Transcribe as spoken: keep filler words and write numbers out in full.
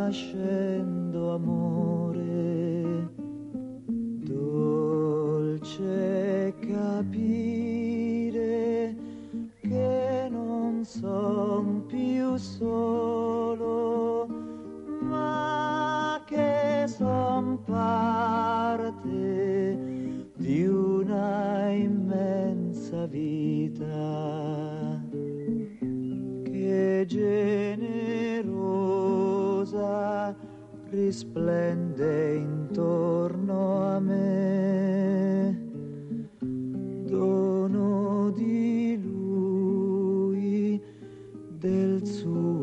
nascendo amore, dolce capire che non son più solo, ma che son parte di una immensa vita che generosa risplende intorno a me, dono di lui, del suo